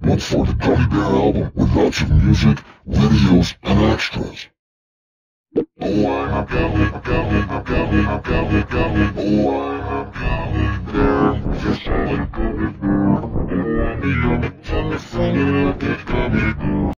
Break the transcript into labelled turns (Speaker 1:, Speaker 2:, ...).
Speaker 1: Look for the Gummy Bear album with lots of music, videos, and extras. Oh, I'm a gummy bear, just like a gummy bear.